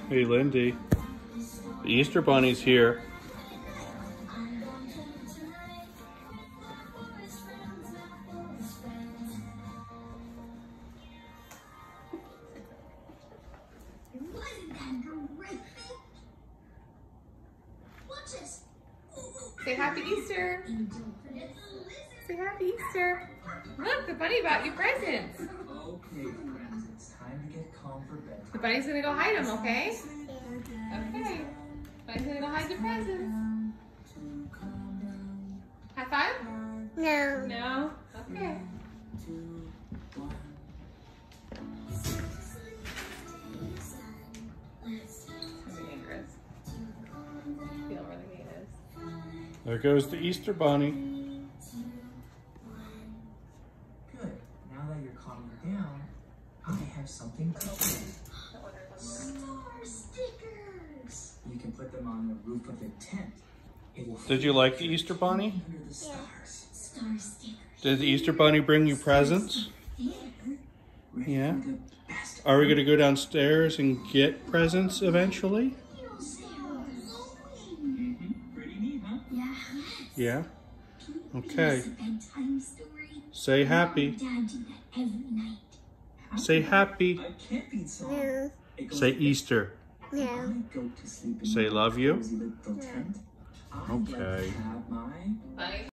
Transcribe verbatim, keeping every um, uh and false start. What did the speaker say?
Hey, Lindy. The Easter Bunny's here. Wasn't that great? Watch this. Say Happy Easter. Say Happy Easter. Look, the bunny bought you presents. Okay, friends, it's time to get calm for bed. The bunny's gonna go hide them, okay? Okay. Bunny's gonna go hide the presents. High five? No. No? Okay. Feel where the gate is. There goes the Easter Bunny. Good. Now that you're calming down, I have something to do. Star stickers. You can put them on the roof of the tent. It will Did you like the Easter Bunny? under the stars. Star stickers. Did the Easter Bunny bring you presents? There. Ready Yeah. for the best. Are we going to go downstairs and get presents eventually? You'll say Mm-hmm. Pretty neat, huh? yeah. Yeah? Please, Okay. a bedtime story. Say happy. Dad do that every night. Say happy. I can't beat song. No. It goes Say like Easter. this. No. I go to sleep in Say my love you. cozy little tent. I Okay. get to have my Bunny.